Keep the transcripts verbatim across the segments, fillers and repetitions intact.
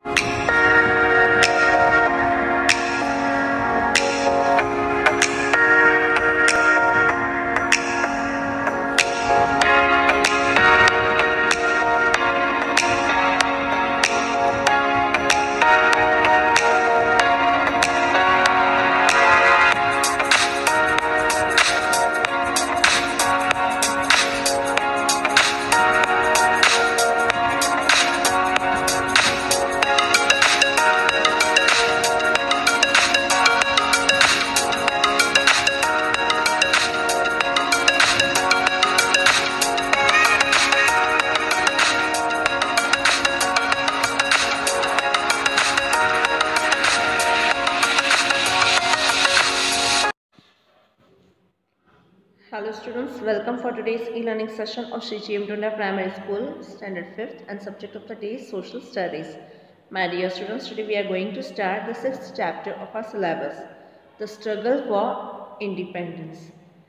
Hello students, welcome for today's e-learning session of Sri G M Dunda Primary School, Standard fifth, and subject of the day is Social Studies. My dear students, today we are going to start the sixth chapter of our syllabus, the struggle for independence.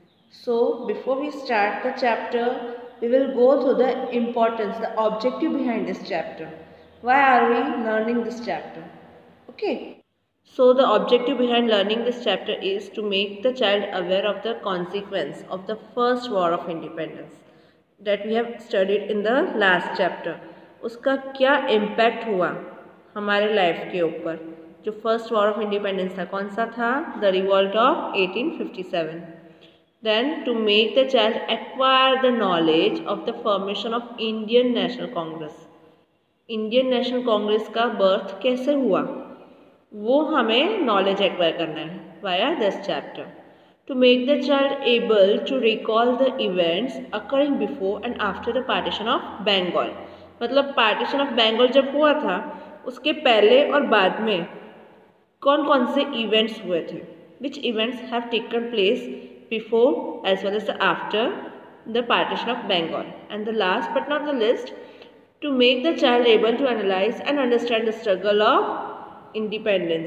So before we start the chapter, we will go through the importance, the objective behind this chapter. Why are we learning this chapter? Okay. So the objective behind learning this chapter is to make the child aware of the consequence of the first war of independence that we have studied in the last chapter. उसका क्या impact हुआ हमारे life के ऊपर. जो first war of independence था कौन सा था? The revolt of eighteen fifty-seven. Then to make the child acquire the knowledge of the formation of Indian National Congress. Indian National Congress का birth कैसे हुआ वो हमें नॉलेज एक्वायर करना है via this chapter. To make the child able to recall the events occurring before and after the partition of Bengal. मतलब partition of Bengal जब हुआ था उसके पहले और बाद में कौन कौन से इवेंट्स हुए थे, which events have taken place before as well as after the partition of Bengal. And the last but not the least, to make the child able to analyse and understand the struggle of independence.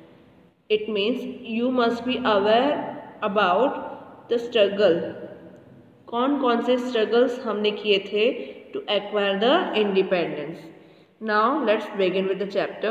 It means you must be aware about the struggle. कौन कौन से struggles हमने किए थे to acquire the independence. Now let's begin with the chapter.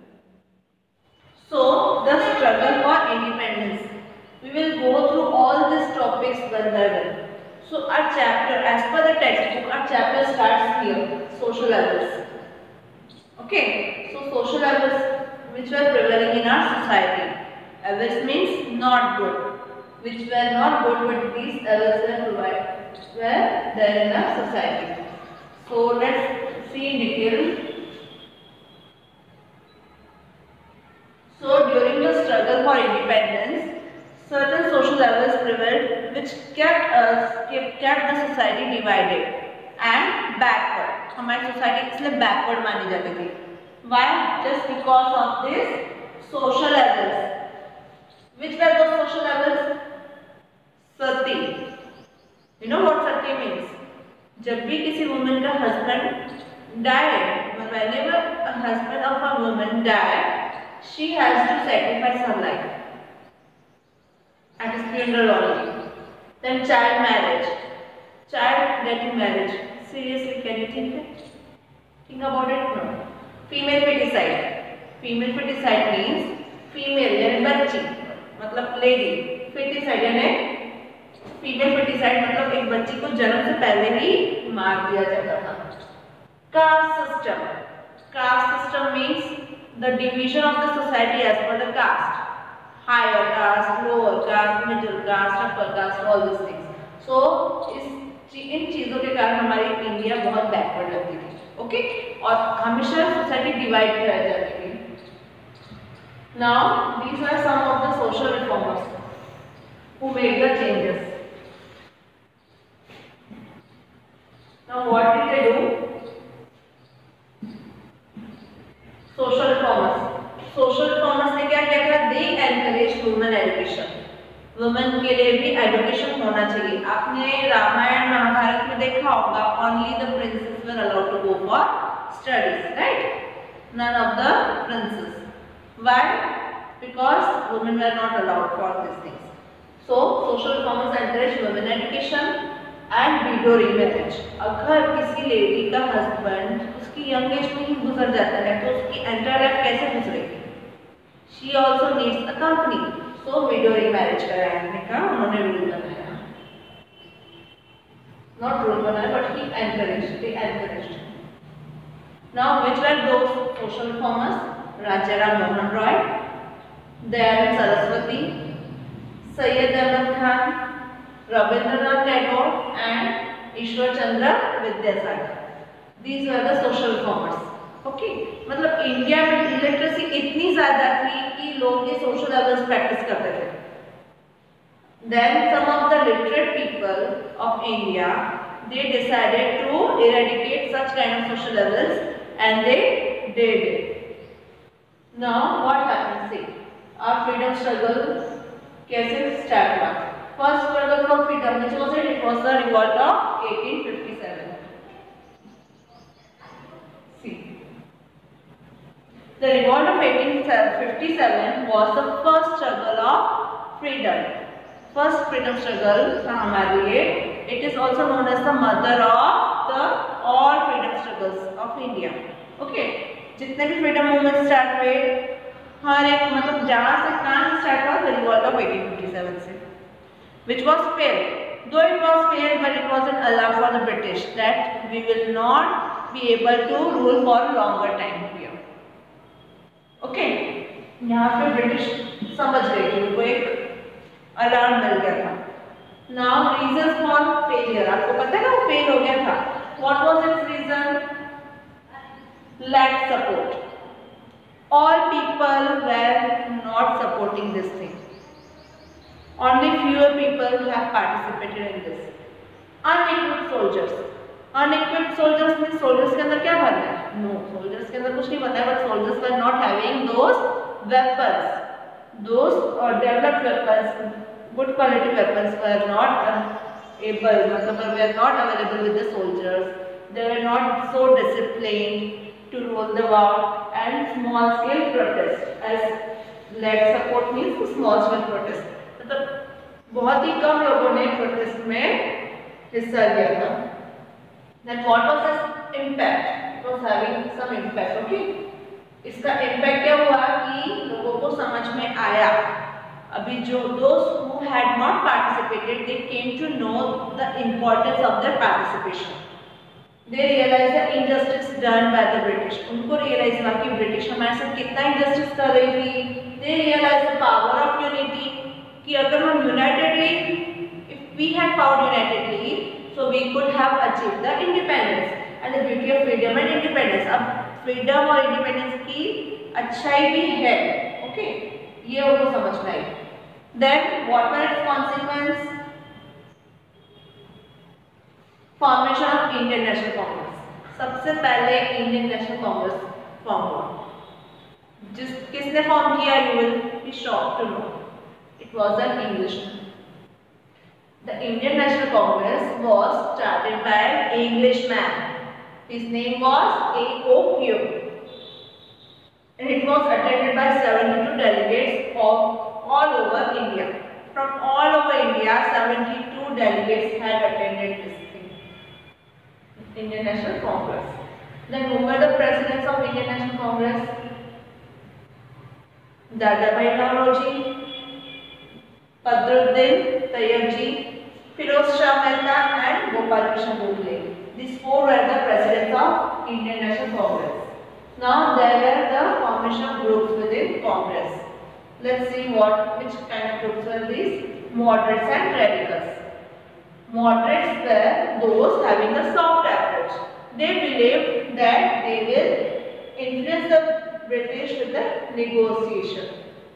So the struggle for independence. We will go through all these topics one by one. So our chapter, as per the textbook, our chapter starts here. Social levels. Okay. So social levels which were prevailing in our society. Evils means not good, which were not good, but these evils were provided were there in our society. So let's see in detail. So during the struggle for independence, certain social levels prevailed, which kept us kept the society divided and backward. हमारी society इसलिए backward मानी जाती थी. Why? Just because of this social levels. Which were those social levels? Sati. You know what sati means? जब भी किसी woman का husband died, whenever a husband of a woman died, she has to sacrifice her life at his funeral only. Then child marriage, child getting marriage. Seriously, can you think it? Think about it. No. Female foeticide. Female foeticide means female यानी बच्ची मतलब lady. Foeticide यानी female foeticide मतलब एक बच्ची को जन्म से पहले ही मार दिया जाता था. Caste system. Caste system means the division of the society as per the caste. Higher caste, lower caste, middle caste, upper caste, all this things. So इस इन चीजों के कारण हमारी इंडिया बहुत बैकवर्ड लगती थी. Okay okay? और हमेशा सोसाइटी डिवाइड किया जाती थी. Now these are some of the social reformers who made the changes. Now what did they do? Social reformers. Social reformers ने क्या किया था? They encourage women education. Women के लिए भी एजुकेशन होना चाहिए. आपने रामायण महाभारत में देखा होगा, only the princes were allowed to go for studies, right? None of the princes. Why? Because women were not allowed for this things. So social reformers encourage women education. And widow remarriage, अगर किसी lady का husband उसकी young age में ही गुजर जाता है तो उसकी एंटायर लाइफ कैसे गुजरेगी? She also needs a company, so widow remarriage कराने का उन्होंने रूल बनाया, नॉट रूल बनाया but he encourage they encourage. Now which were those social reformers? Rajaram Mohan Roy, Dayanand Saraswati, Syed Ahmed Khan, Rabindranath Tagore and Ishwar Chandra Vidyasagar. These were the social reformers. Okay, मतलब India में electricity इतनी ज़्यादा थी कि लोग ये सोशल लेवल्स प्रैक्टिस करते थे. Then some of the literate people of India, they decided to eradicate such kind of social levels and they did it. Now what happened? See, our freedom struggle कैसे start हुआ? First struggle for freedom, which was it? It was the revolt of eighteen fifty-seven. See, the revolt of eighteen fifty-seven was the first struggle of freedom. First freedom struggle था हमारे लिए. It is also known as the mother of the all freedom struggles of India. Okay, जितने भी freedom movements start हुए, हर एक मतलब जहाँ से कहाँ से start हुआ? The revolt of eighteen fifty-seven से. Which was fair, though it was fair, but it wasn't allowed for the British that we will not be able to rule for a longer time here. Okay, यहाँ पे British समझ गए कि उनको एक alarm मिल गया था. Now reasons for failure, आपको पता है ना वो फेल हो गया था. What was its reason? Lack support. All people were not supporting this thing. Only fewer people have participated in this. Unequipped soldiers. Unequipped soldiers means soldiers के अंदर क्या भरना है? No, soldiers के अंदर कुछ नहीं भरना है, but soldiers were not having those weapons. Those or developed weapons, good quality weapons were not uh, able, मतलब were not available with the soldiers. They were not so disciplined to rule the war, and small scale protest. As lack support means small scale protest. मतलब बहुत ही कम लोगों ने protest में हिस्सा लिया था. Then what was its impact? It was having some impact. Okay, इसका impact क्या हुआ कि लोगों को समझ में आया. अभी जो those who had not participated, they came to know the importance of their participation. They realized the injustice done by the British. उनको realize हुआ कि ब्रिटिश हमारे साथ कितना injustice कर रही थी. They realized the power of unity. कि अगर हम unitedly, if we had fought unitedly, so we could have achieved the independence and the beauty of freedom and independence. अब freedom और independence की अच्छाई भी है. Okay, ये उनको समझ में आई. Then what were its consequences? Formation of Indian National Congress. सबसे पहले Indian National Congress फॉर्म हुआ. जिस किसने फॉर्म किया? You will be shocked to know. It was an Englishman. The Indian National Congress was started by an Englishman. His name was A O Q. And it was attended by seventy-two delegates of all over India. From all over India, seventy-two delegates had attended this thing. Indian National Congress. Then who were the presidents of Indian National Congress? Dadabhai Naoroji, Badruddin Tayyabji, Firoz Shah Mehta and Gopal Krishna Gokhale. These four were the presidents of Indian National Congress. Now there were the formation of groups within Congress. Let's see what which kind of groups were these. Moderates and radicals. Moderates were those having a soft approach. They believed that they will influence the British with the negotiation.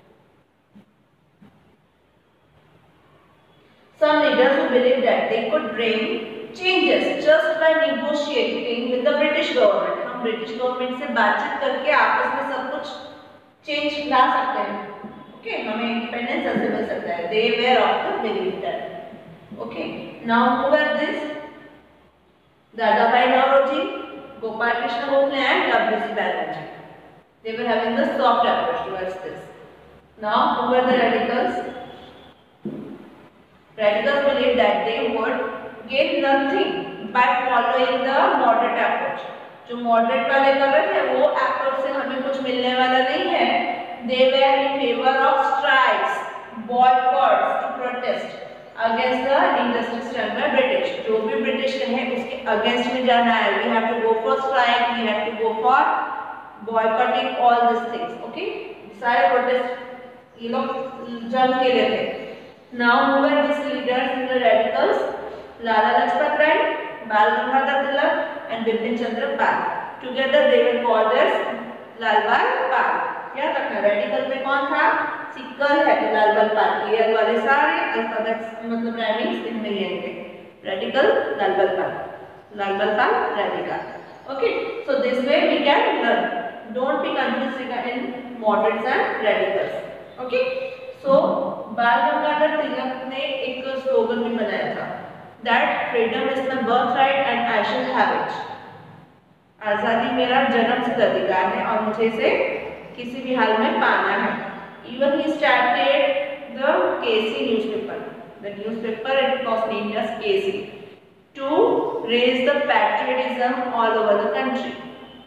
Some leaders who believed that they could bring changes just by negotiating with the British government. हम British government से बातचीत करके आपस में सब कुछ change ला सकते हैं. Okay, हमें independence ऐसे मिल सकता है. They were of the belief that. Okay, now who were this? Dadabhai Naoroji, Gopal Krishna Gokhale and W C Banerjee. They were having the soft approach towards this. Now who were the radicals? Radicals believed that they would gain nothing by following the moderate approach. जो moderate वाले कर रहे थे वो approach से हमें कुछ मिलने वाला नहीं है. They were in favor of strikes, boycotts to protest against the injustice done by British. जो भी British कहे उसके against में जाना है. We have to go for strike. We have to go for boycotting all these things. Okay? सारे protest ये लोग जंग के लिए थे. Now who were these leaders and the radicals? Lala Lajpat Rai, Bal Gangadhar Tilak, and Bipin Chandra Pal. Together they were called as Lal Bal Pal. याद रखना radical में कौन था? सिक्कल है तो लाल बल पाल. क्लियर वाले सारे अल्फाबेट्स मतलब राइमिंग्स इनमें लेंगे. Radical Lal Bal Pal, Lal Bal Pal radical. Okay, so this way we can learn. Don't be confused in moderates and radicals. Okay, so Bal Gangadhar Tilak ने एक स्लोगन भी बनाया था, that freedom is the birth right and I shall have it. आजादी मेरा जन्मसिद्ध अधिकार है और मुझे इसे किसी भी हाल में पाना है. Even he started the K C newspaper. The newspaper it was named as K C to raise the patriotism all over the country.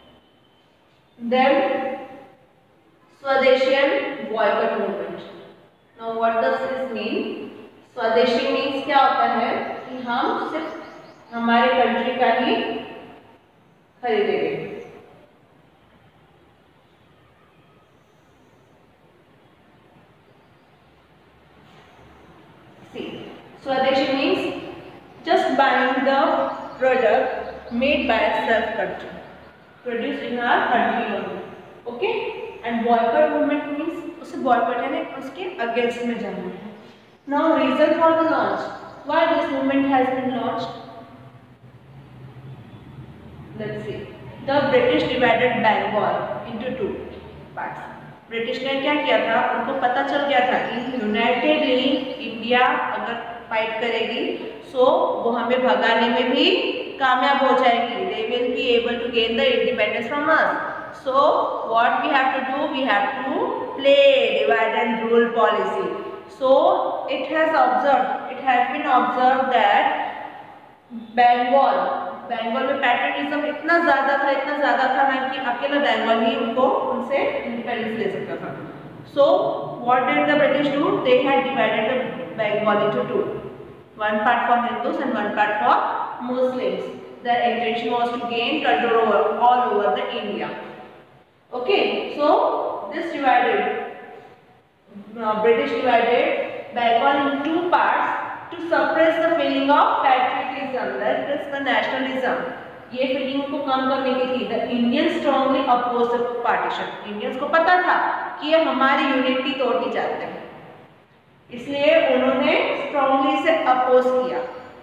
Then Swadeshi boycott movement. Now what does this mean? स्वदेशी means क्या होता है कि हम सिर्फ हमारे country का ही खरीदेंगे. Swadeshi means just buying the product made by self country, produced in our country only. Okay? And boycott movement means उसे boycott यानी उसके against में जाना है. Now reason for the launch. Why this movement has been launched? Let's see. The British divided Bengal into two parts. British ने क्या किया था? उनको पता चल गया था कि यूनाइटेडली इंडिया अगर फाइट करेगी सो वो हमें भगाने में भी कामयाब हो जाएगी. They will be able to gain the independence from us. So what we have to do? We have to play divide and rule policy. So it has observed it has been observed that Bengal Bengal में patriotism इतना ज़्यादा था इतना ज़्यादा था ना कि अकेला बंगाल ही उनको उनसे इंडिपेंडेंस ले सकता था. So what did the British do? They had divided the Bengal into two. One part for Hindus and one part for Muslims. Their intention was to gain control over all over the India. Okay, so this divided British divided Bengal in two parts to suppress the feeling of patriotism, that is the nationalism. ये feeling को कम करने की थी. The Indians strongly opposed the partition. Indians को पता था कि ये हमारी यूनिटी तोड़नी चाहते हैं, इसलिए उन्होंने strongly से अपोज किया.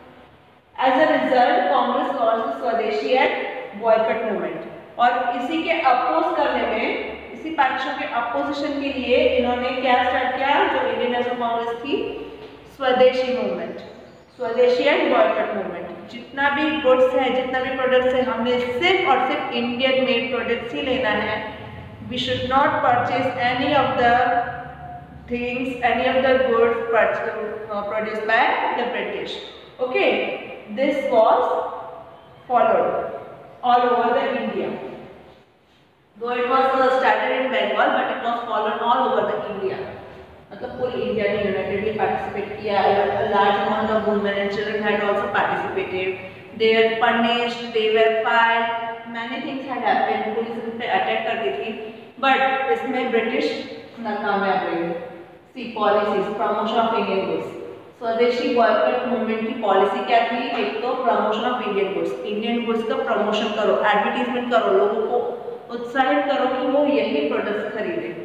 As a result, Congress launched स्वदेशी and boycott movement. और इसी के अपोज करने में, इसी पार्टीशन के अपोजिशन के लिए इन्होंने क्या स्टार्ट किया? जो इंडियन नेशनल कांग्रेस थी, स्वदेशी मूवमेंट, स्वदेशी एंड बॉयकॉट मूवमेंट. जितना भी गुड्स है, जितना भी प्रोडक्ट्स है, हमें सिर्फ और सिर्फ इंडियन मेड प्रोडक्ट्स ही लेना है. We should not purchase any of the things, any of the goods produced by the British. Okay, this was followed all over the India. Though it was uh, started in Bengal, but it was followed all over the India. मतलब पूरी India ने unitedly participate किया. A large amount of women and children had also participated. They were punished, they were fired, many things had happened. Police उन पे attack करती थी, but इसमें British नाकामयाब रही. See policies, promotion of Indian goods. Swadeshi boycott movement की policy क्या थी? एक तो promotion of Indian goods, Indian goods का प्रमोशन करो, एडवर्टीजमेंट करो, लोगों को उत्साहित करो कि वो यही प्रोडक्ट्स खरीदें.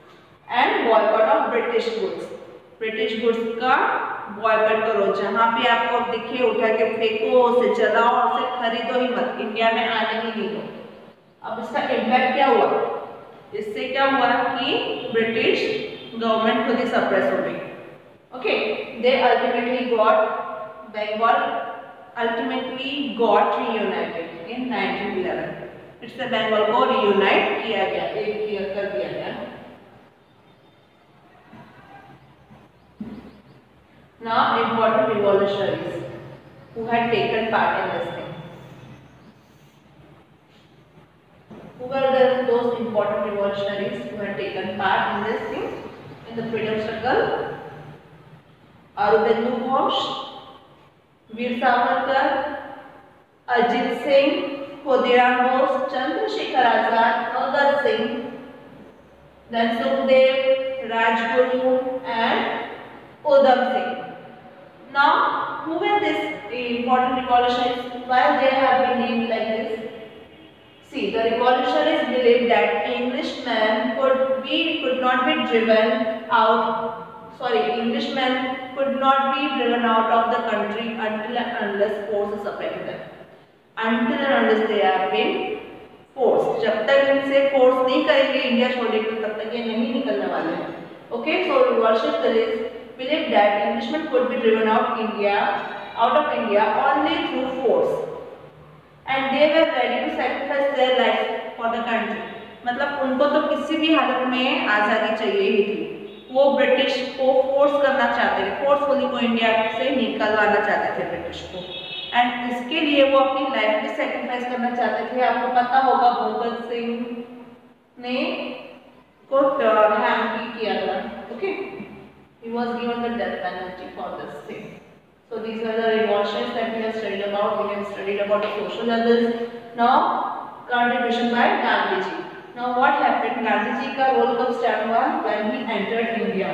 And boycott of British goods, British goods का बॉयकॉट करो. जहाँ भी आपको दिखे उठा के फेंको, उसे जलाओ, उसे खरीदो ही मत, इंडिया में आने ही नहीं दो. अब इसका इम्पैक्ट क्या हुआ? इससे क्या हुआ कि ब्रिटिश गवर्नमेंट खुद ही सप्रेस हो गई. Okay, they ultimately got Bengal ultimately got reunited in nineteen eleven. इससे बंगाल को रीयूनाइट किया गया, एक किया कर दिया गया. Now important revolutionaries who had taken part in this thing. Who were the, those important revolutionaries who had taken part in this thing, in the freedom struggle? Aurobindo Ghosh, Veer Savarkar, Ajit Singh, Khudiram Bose, Chandrasekhar Azad, Bhagat Singh, then Sukhdev, Rajguru and Udham Singh. Now, who were these important revolutionaries? Why they have been named like this? See, the revolutionaries believed that Englishmen could be could not be driven out. Sorry, Englishmen could not be driven out of the country until and unless force is applied to them. Until and unless they have been forced. जब तक इनसे force नहीं करेंगे India छोड़ने के तब तक ये नहीं निकलने वाले हैं. Okay, so revolutionists believed that Englishmen could be driven out India, out of India only through force. And they were ready to sacrifice their lives for the country. मतलब उनको तो किसी भी हालत में आज़ादी चाहिए ही थी. वो ब्रिटिश को फोर्स करना चाहते थे, फोर्सफुली को इंडिया से निकलवाना चाहते थे ब्रिटिश को. एंड इसके लिए वो अपनी लाइफ भी सेक्रीफाइस करना चाहते थे. आपको पता होगा भगत सिंह ने को हैंग भी किया था. Okay, he was given the death penalty for this thing. So these are the revolutions that we have studied about. We have studied about the social levels. Now contribution by Gandhi ji. Now what happened? Gandhi ji का role कब start हुआ? When he entered India.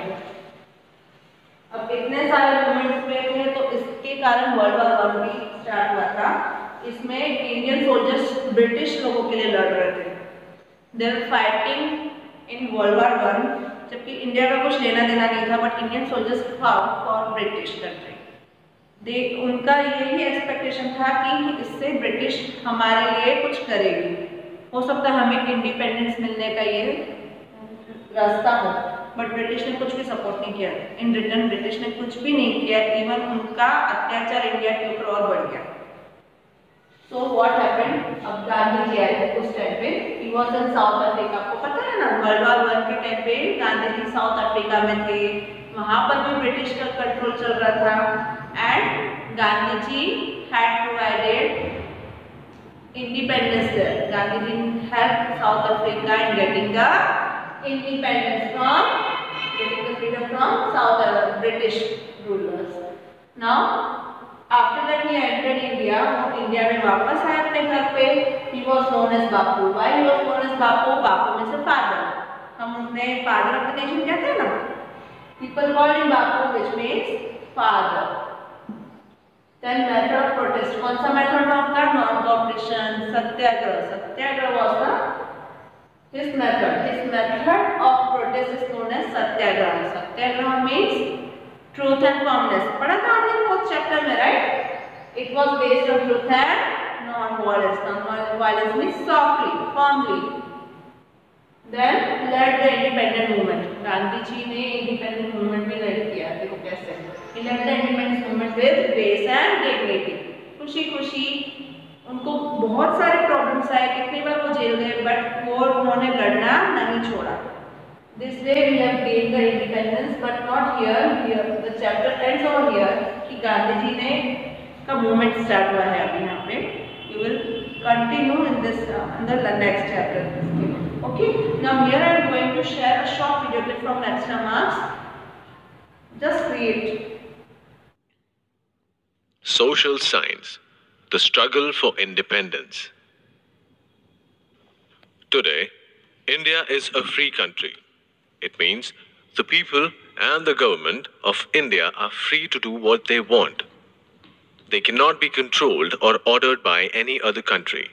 अब इतने सारे movements में थे तो इसके कारण वर्ल्ड वॉर वन भी स्टार्ट हुआ था. इसमें इंडियन सोल्जर्स ब्रिटिश लोगों के लिए लड़ रहे थे. They were fighting in world war one, जबकि इंडिया का कुछ लेना देना नहीं था. But Indian soldiers for for British country. They उनका यही एक्सपेक्टेशन था कि इससे ब्रिटिश हमारे लिए कुछ करेगी. हो सकता है हमें इंडिपेंडेंस मिलने का ये रास्ता हो. बट ब्रिटिश ने कुछ भी सपोर्ट नहीं किया. इन रिटर्न ब्रिटिश ने कुछ भी नहीं किया. इवन उनका अत्याचार इंडिया के ऊपर और बढ़ गया. So what happened? अब गांधी जी आए उस टाइम पे. He was in South Africa. आपको पता है ना वर्ल्ड वॉर वन के टाइम पे गांधी जी साउथ अफ्रीका में थे. वहां पर भी ब्रिटिश का कंट्रोल चल रहा था. And Gandhi ji had provided independence there. Gandhi ji helped South Africa in getting the independence from, getting the freedom from South uh, British rulers. Now, after that he entered India. वो India में वापस आए अपने घर पे. He was known as Bapu. Why he was known as Bapu? Bapu means a father. हम उन्हें father of the nation कहते हैं ना. People called him Bapu, which means father. Then method of protest. कौन सा method था उनका? Non-cooperation, Satyagraha. Satyagraha was the his method. His method of protest is known as Satyagraha. Satyagraha means truth and firmness. पढ़ा था आपने fourth chapter में, right? It was based on truth and non-violence. Non-violence means softly, firmly. Then led the independent movement. Gandhi ji ने independent movement भी led किया. देखो कैसे? He led the independence movement with grace and dignity. खुशी खुशी. उनको बहुत सारे प्रॉब्लम्स आए. कितनी बार वो जेल गए, बट वो उन्होंने लड़ना नहीं छोड़ा. This way we have gained the independence, but not here. Here the chapter ends over here. कि गांधी जी ने का movement start हुआ है अभी यहाँ पे. We will continue in this uh, in the next chapter. Okay. Now here I am going to share a short video clip from lecture marks. Just read. Social science, the struggle for independence. Today, India is a free country. It means the people and the government of India are free to do what they want. They cannot be controlled or ordered by any other country.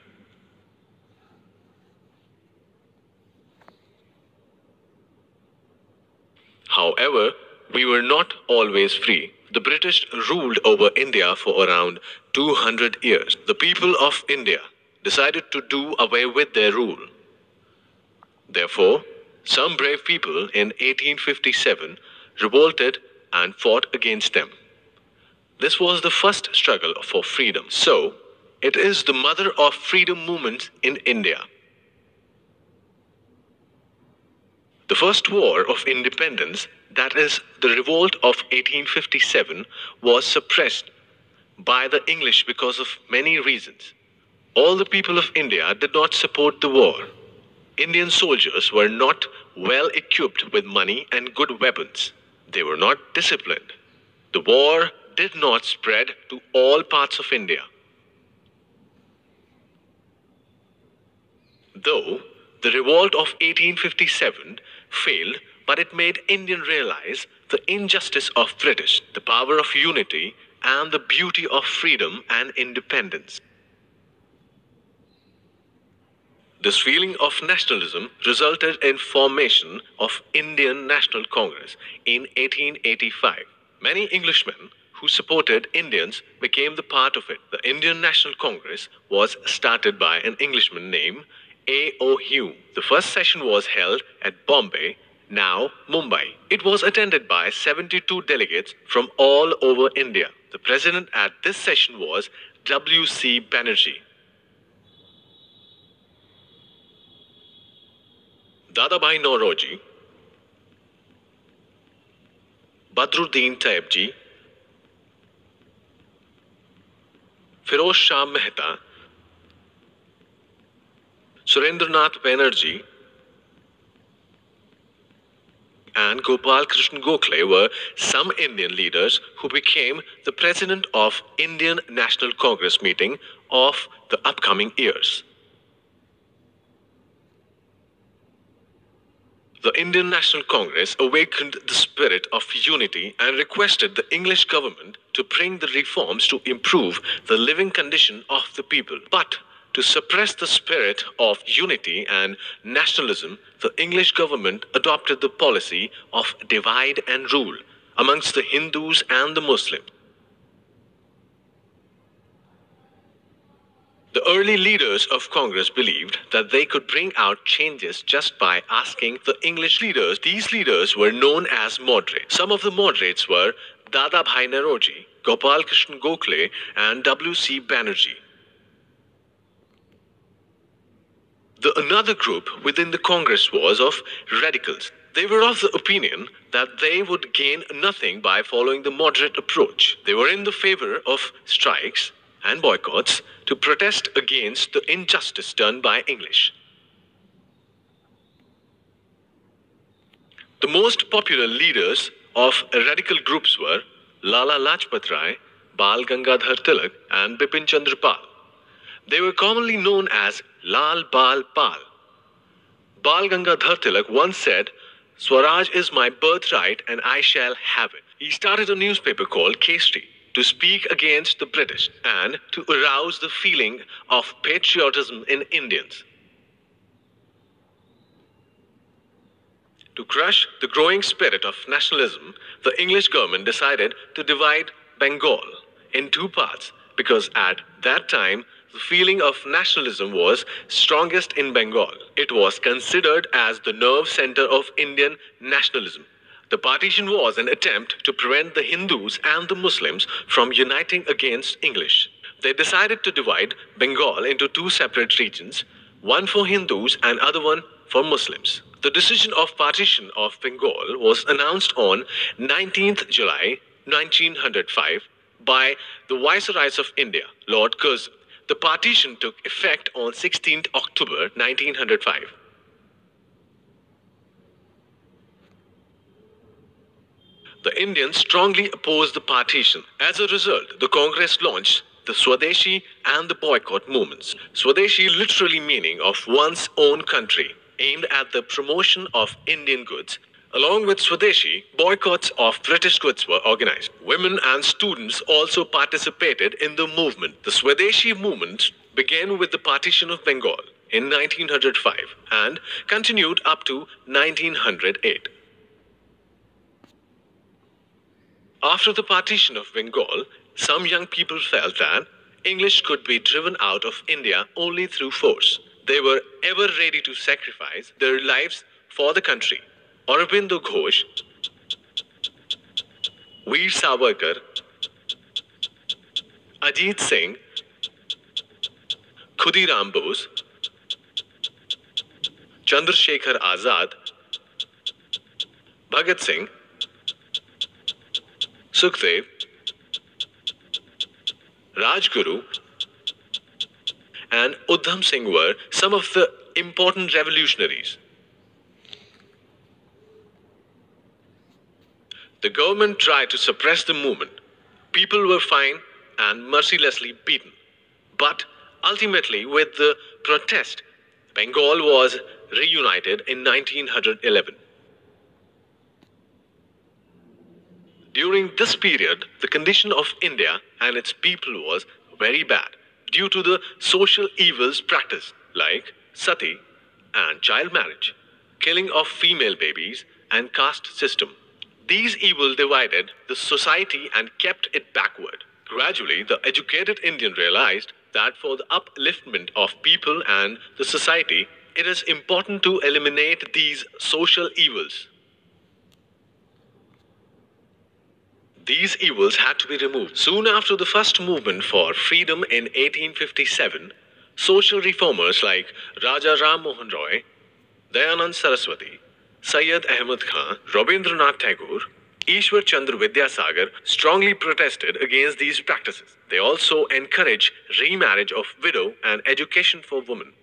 However, we were not always free. The British ruled over India for around two hundred years. The people of India decided to do away with their rule. Therefore, some brave people in eighteen fifty-seven revolted and fought against them. This was the first struggle for freedom. So, it is the mother of freedom movements in India. The first war of independence, that is, the revolt of eighteen fifty-seven, was suppressed by the English because of many reasons. All the people of India did not support the war. Indian soldiers were not well equipped with money and good weapons. They were not disciplined. The war did not spread to all parts of India. Though the revolt of eighteen fifty-seven failed, but it made Indians realize the injustice of British, the power of unity, and the beauty of freedom and independence. This feeling of nationalism resulted in formation of Indian National Congress in eighteen eighty-five. Many Englishmen who supported Indians became the part of it. The Indian National Congress was started by an Englishman named A O Hume. The first session was held at Bombay, now Mumbai. It was attended by seventy-two delegates from all over India. The president at this session was W C Banerjee. Dadabhai Naoroji, Badruddin Taibji, Firoz Shah Mehta, Surendranath Banerjee, and Gopal Krishna Gokhale were some Indian leaders who became the president of Indian National Congress meeting of the upcoming years. The Indian National Congress awakened the spirit of unity and requested the English government to bring the reforms to improve the living condition of the people. But to suppress the spirit of unity and nationalism, the English government adopted the policy of divide and rule amongst the Hindus and the Muslims. The early leaders of Congress believed that they could bring out changes just by asking the English leaders. These leaders were known as moderates. Some of the moderates were Dadabhai Naoroji, Gopal Krishna Gokhale, and W C Banerjee. The another group within the Congress was of radicals. They were of the opinion that they would gain nothing by following the moderate approach. They were in the favor of strikes and boycotts to protest against the injustice done by English. The most popular leaders of radical groups were Lala Lajpat Rai, Bal Gangadhar Tilak, and Bipin Chandra Pal. They were commonly known as Lal Bal Pal. Bal Gangadhar Tilak once said, "Swaraj is my birthright and I shall have it." He started a newspaper called Kesari to speak against the British and to arouse the feeling of patriotism in Indians. To crush the growing spirit of nationalism, the English government decided to divide Bengal in two parts because at that time the feeling of nationalism was strongest in Bengal. It was considered as the nerve center of Indian nationalism. The partition was an attempt to prevent the Hindus and the Muslims from uniting against English. They decided to divide Bengal into two separate regions, one for Hindus and other one for Muslims. The decision of partition of Bengal was announced on nineteenth July nineteen oh five by the Viceroys of India, Lord Curzon. The partition took effect on sixteenth October nineteen oh five. The Indians strongly opposed the partition. As a result, the Congress launched the Swadeshi and the boycott movements. Swadeshi literally meaning of one's own country, aimed at the promotion of Indian goods. Along with Swadeshi, boycotts of British goods were organized. Women and students also participated in the movement. The Swadeshi movement began with the partition of Bengal in nineteen oh five and continued up to nineteen oh eight. After the partition of Bengal, some young people felt that English could be driven out of India only through force. They were ever ready to sacrifice their lives for the country. Aurobindo Ghosh, Veer Savarkar, Ajit Singh, Khudiram Bose, Chandrasekhar Azad, Bhagat Singh, Sukhdev, Rajguru, and Udham Singh were some of the important revolutionaries. The government tried to suppress the movement. People were fined and mercilessly beaten. But ultimately, with the protest, Bengal was reunited in nineteen eleven. During this period, the condition of India and its people was very bad due to the social evils practiced like sati and child marriage, killing of female babies, and caste system. These evils divided the society and kept it backward. Gradually, the educated Indian realized that for the upliftment of people and the society, it is important to eliminate these social evils. These evils had to be removed. Soon after the first movement for freedom in eighteen fifty-seven, social reformers like Raja Ram Mohan Roy, Dayanand Saraswati, Syed Ahmad Khan, Rabindranath Tagore, Ishwar Chandra Vidyasagar strongly protested against these practices. They also encouraged remarriage of widow and education for women.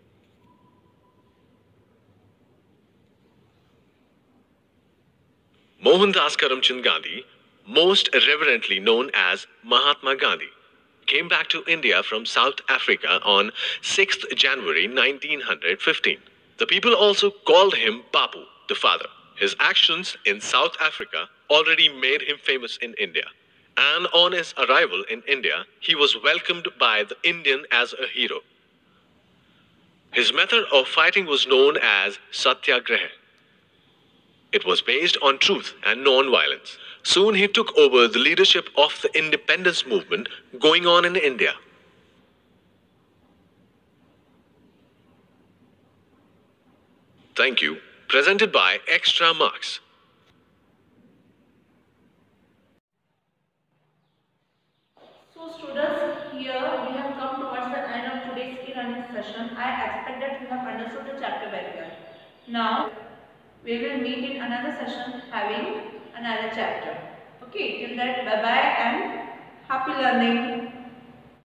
Mohandas Karamchand Gandhi, most reverently known as Mahatma Gandhi, came back to India from South Africa on sixth January nineteen fifteen. The people also called him Bapu, the father. His actions in South Africa already made him famous in India. And on his arrival in India, he was welcomed by the Indian as a hero. His method of fighting was known as Satyagraha. It was based on truth and non-violence. Soon he took over the leadership of the independence movement going on in India. Thank you. Presented by Extra Marks. So students, here we have come towards the end of today's e-learning session. I expect that you have understood the chapter very well. Now, we will meet in another session having another chapter. Okay, till that, bye-bye and happy learning.